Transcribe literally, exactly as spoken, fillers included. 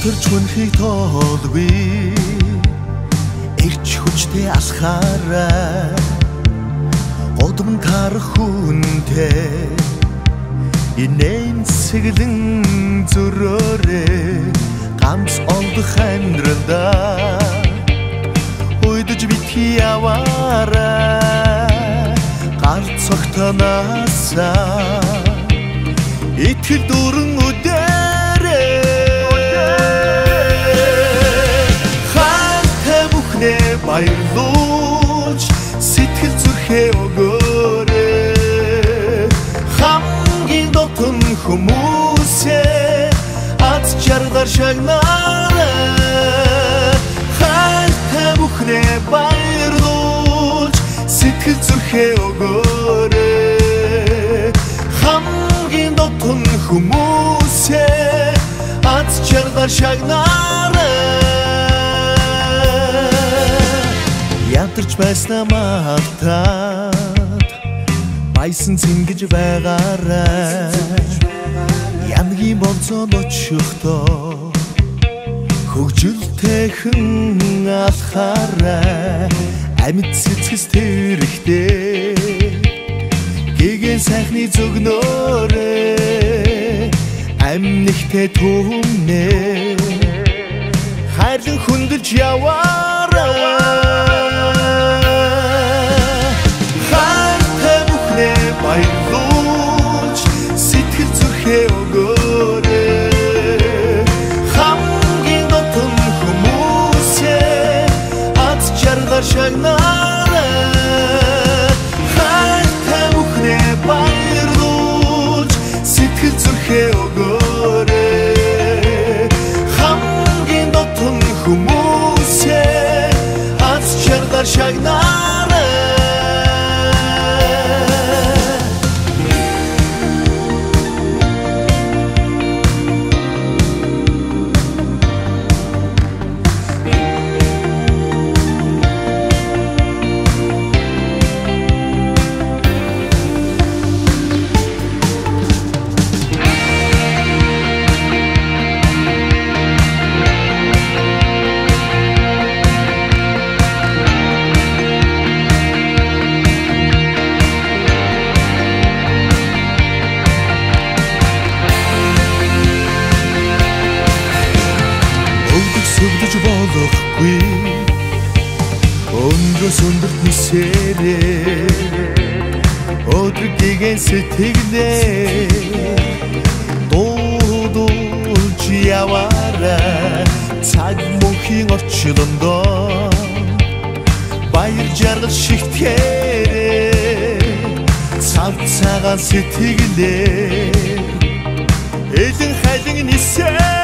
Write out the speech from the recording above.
Ятарч хүнхийг тоолгүй эрч хүчтэй алхаарай Одмон тарах хүнтэй инээн сэглэн зөрөөрэй ганц олдох амьдралдаа уйдаж битгий яваарай гар цогтоноосаа итгэл дүүрэн үдээрэй хайртай бүхнээ баярлуулж сэтгэл зүрхээ өгөөрэй хамгийн дотн хүмүүсээ аз жаргал шагнаарай хайртай бүхнээ баярлуулж сэтгэл зүрхээ өгөөрэй хамгийн дотн хүмүүсээ аз жаргал шагнаарай Ятарч байснаа магтаад баясан цэнгэж байгаарай Янгийн бонцон очихдоо хөгжилтэйхэн алхаарай амьд цэцгэс тэрэхтэй гэгэн сайхны зөгнөөрэй амьнэгтэй түмнээ хайрлан хүндэлж яваарай хайртай бүхнээ баярлуулж сэтгэл зүрхээ өгөөрэй хамгийн дотн хүмүүсээ аз жаргал шагнаарай хайртай бүхнээ баярлуулж сэтгэл зүрхээ өгөөрэй хамгийн дотн хүмүүсээ аз жаргал шагнаарай Сүгдэж болохгүй өндрөөс өндөрт нисээрээ өдрөгийгэн сэтгэлээ дуудуулж яваарай цаг мөнхийн орчлондоо баяр жаргал шигтгэрээ цав цагаан сэтгэлээ элэн хайлан нисээ